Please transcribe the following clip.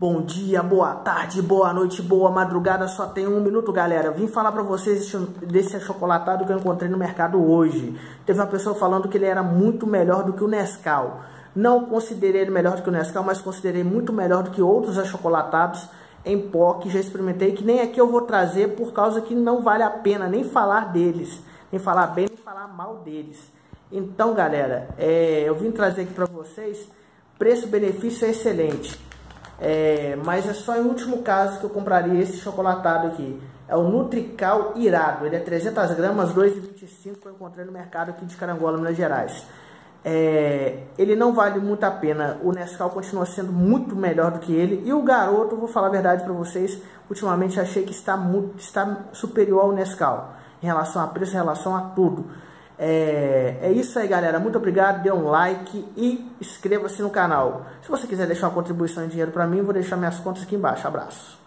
Bom dia, boa tarde, boa noite, boa madrugada, só tem um minuto, galera. Vim falar pra vocês desse achocolatado que eu encontrei no mercado hoje. Teve uma pessoa falando que ele era muito melhor do que o Nescau. Não considerei ele melhor do que o Nescau, mas considerei muito melhor do que outros achocolatados em pó que já experimentei, que nem aqui eu vou trazer por causa que não vale a pena nem falar deles, nem falar bem, nem falar mal deles. Então, galera, eu vim trazer aqui pra vocês, preço-benefício é excelente. Mas é só em último caso que eu compraria esse chocolatado aqui. É o Nutrical Irado. Ele é 300 gramas, 2,25 que eu encontrei no mercado aqui de Carangola, Minas Gerais. Ele não vale muito a pena. O Nescau continua sendo muito melhor do que ele. E o Garoto, vou falar a verdade para vocês, ultimamente achei que está superior ao Nescau. Em relação a preço, em relação a tudo. É isso aí, galera. Muito obrigado, dê um like e inscreva-se no canal. Se você quiser deixar uma contribuição em dinheiro para mim, vou deixar minhas contas aqui embaixo. Abraço.